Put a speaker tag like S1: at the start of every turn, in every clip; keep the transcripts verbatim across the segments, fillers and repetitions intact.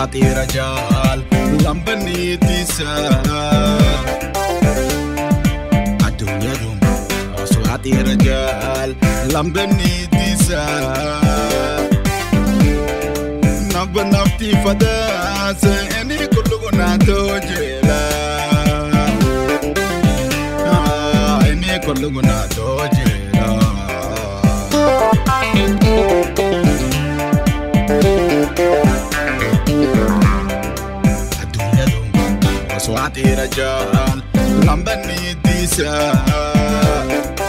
S1: وصواتي رجال لمبني تسال عدويدون وصواتي رجال لمبني تسال نبى نفتي فداس إني كلنا توجيلا إني كلنا توجيلا Aduunyadun وصواتي رجال لمبني تسال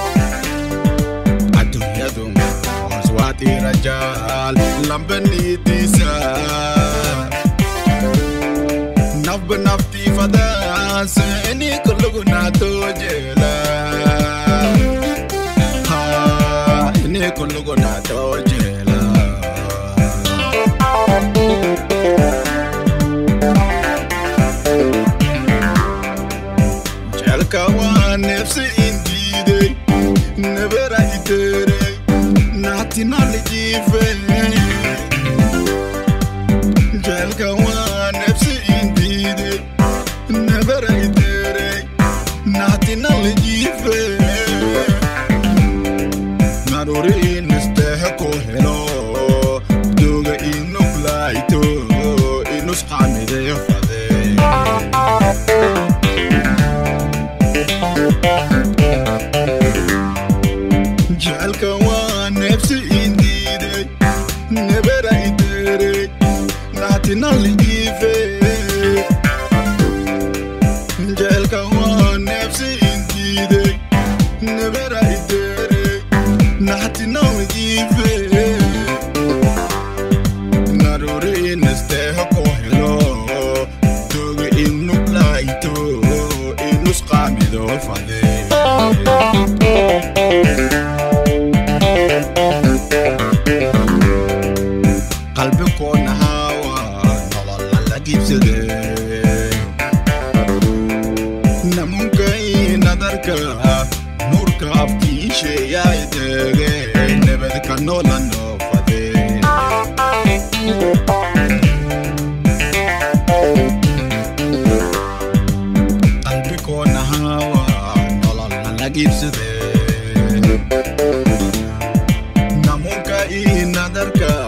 S1: Aduunyadun وصواتي رجال لمبني تسال نب نفتي فداس إني كلنا توجيلا إني كلنا توجيلا Jalkawan nefsi indide nebera itere natina lejive Jalkawan nefsi indide nebera itere natina lejive Naruri nestehko hello duga inu plaito inus qamide fade Jalkawan nefsi indide nebera itere natina lejive Jalkawan nefsi indide nebera itere natina lejive Naruri nestehko hello duga inu plaito inus qamide fade قلبكون هوا نضل لجيب سدي نموكي ندرك نورك أفتي شيء يدري نبدك نولا نفدي قلبكون هوا نضل لجيب سدي نموكي ندرك